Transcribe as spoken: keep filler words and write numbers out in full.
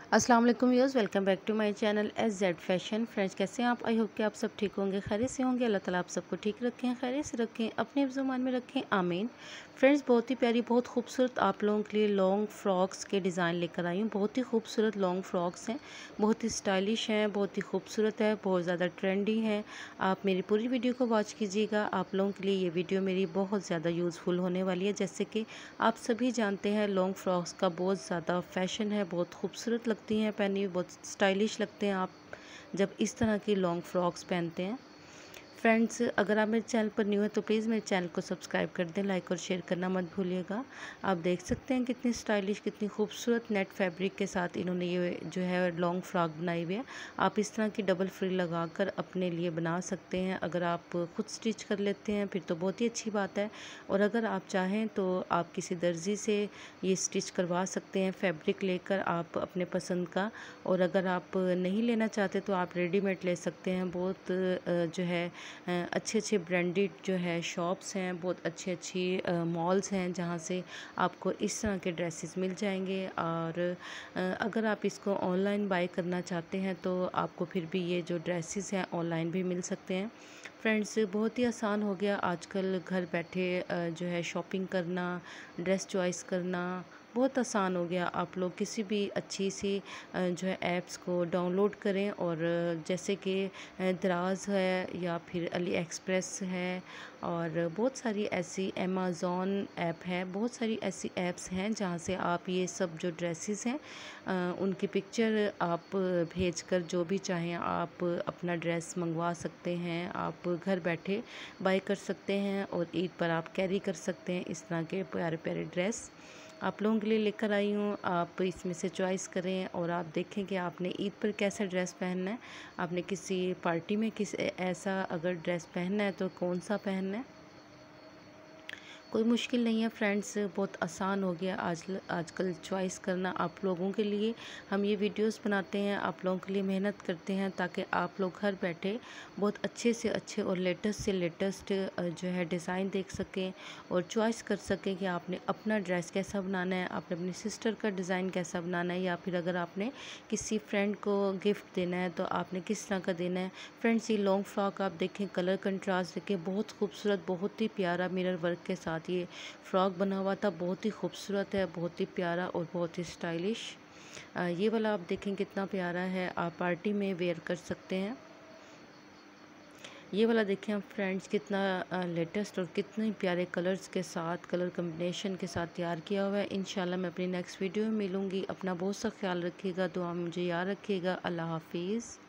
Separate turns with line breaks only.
अस्सलाम वालेकुम viewers, welcome back to my channel S Z fashion. Friends, कैसे हैं आप? आई होप कि आप सब ठीक होंगे, खैरियत से होंगे। अल्लाह ताला आप सबको ठीक रखें, खैरियत से रखें, अपने ज़ुबान में रखें, आमीन। फ्रेंड्स, बहुत ही प्यारी, बहुत खूबसूरत आप लोगों के लिए लॉन्ग फ्रॉक्स के डिज़ाइन लेकर आई हूँ। बहुत ही खूबसूरत लॉन्ग फ्रॉक्स हैं, बहुत ही स्टाइलिश हैं, बहुत ही खूबसूरत है, बहुत ज़्यादा ट्रेंडी हैं। आप मेरी पूरी वीडियो को वॉच कीजिएगा। आप लोगों के लिए ये वीडियो मेरी बहुत ज़्यादा यूज़फुल होने वाली है। जैसे कि आप सभी जानते हैं, लॉन्ग फ्रॉक्स का बहुत ज़्यादा फैशन है, बहुत खूबसूरत लगती हैं पहनी हुई, बहुत स्टाइलिश लगते हैं आप जब इस तरह की लॉन्ग फ्रॉक्स पहनते हैं। फ्रेंड्स, अगर आप मेरे चैनल पर न्यू है तो प्लीज़ मेरे चैनल को सब्सक्राइब कर दें, लाइक और शेयर करना मत भूलिएगा। आप देख सकते हैं कितनी स्टाइलिश, कितनी खूबसूरत नेट फैब्रिक के साथ इन्होंने ये जो है लॉन्ग फ्रॉक बनाई हुई है। आप इस तरह की डबल फ्रिल लगाकर अपने लिए बना सकते हैं। अगर आप खुद स्टिच कर लेते हैं फिर तो बहुत ही अच्छी बात है, और अगर आप चाहें तो आप किसी दर्जी से ये स्टिच करवा सकते हैं, फैब्रिक लेकर आप अपने पसंद का। और अगर आप नहीं लेना चाहते तो आप रेडीमेड ले सकते हैं। बहुत जो है अच्छे अच्छे ब्रांडेड जो है शॉप्स हैं, बहुत अच्छी अच्छी मॉल्स हैं जहाँ से आपको इस तरह के ड्रेसेस मिल जाएंगे। और अगर आप इसको ऑनलाइन बाय करना चाहते हैं तो आपको फिर भी ये जो ड्रेसेस हैं ऑनलाइन भी मिल सकते हैं। फ्रेंड्स, बहुत ही आसान हो गया आजकल घर बैठे जो है शॉपिंग करना, ड्रेस चॉइस करना बहुत आसान हो गया। आप लोग किसी भी अच्छी सी जो है ऐप्स को डाउनलोड करें, और जैसे कि दराज है या फिर अली एक्सप्रेस है, और बहुत सारी ऐसी अमेज़ॉन ऐप है, बहुत सारी ऐसी ऐप्स हैं जहाँ से आप ये सब जो ड्रेसेस हैं उनकी पिक्चर आप भेजकर जो भी चाहें आप अपना ड्रेस मंगवा सकते हैं। आप घर बैठे बाय कर सकते हैं और ईद पर आप कैरी कर सकते हैं। इस तरह के प्यारे प्यारे ड्रेस आप लोगों के लिए लेकर आई हूँ। आप इसमें से चॉइस करें और आप देखें कि आपने ईद पर कैसा ड्रेस पहनना है। आपने किसी पार्टी में किस ऐसा अगर ड्रेस पहनना है तो कौन सा पहनना है। कोई मुश्किल नहीं है फ्रेंड्स, बहुत आसान हो गया आज आजकल चॉइस करना आप लोगों के लिए। हम ये वीडियोस बनाते हैं, आप लोगों के लिए मेहनत करते हैं ताकि आप लोग घर बैठे बहुत अच्छे से अच्छे और लेटेस्ट से लेटेस्ट जो है डिज़ाइन देख सकें और चॉइस कर सकें कि आपने अपना ड्रेस कैसा बनाना है, आपने अपनी सिस्टर का डिज़ाइन कैसा बनाना है, या फिर अगर आपने किसी फ्रेंड को गिफ्ट देना है तो आपने किस तरह का देना है। फ्रेंड्स, ये लॉन्ग फ्रॉक आप देखें, कलर कंट्रास्ट देखें, बहुत खूबसूरत, बहुत ही प्यारा मिरर वर्क के साथ ये फ्रॉक बना हुआ था। बहुत ही खूबसूरत है, बहुत ही प्यारा और बहुत ही स्टाइलिश। ये वाला आप देखें कितना प्यारा है, आप पार्टी में वेयर कर सकते हैं। ये वाला देखें आप फ्रेंड्स, कितना लेटेस्ट और कितने प्यारे कलर्स के साथ, कलर कम्बिनेशन के साथ तैयार किया हुआ है। इंशाल्लाह मैं अपनी नेक्स्ट वीडियो में मिलूँगी। अपना बहुत सा ख्याल रखिएगा, दुआ में मुझे याद रखिएगा। अल्लाह हाफिज़।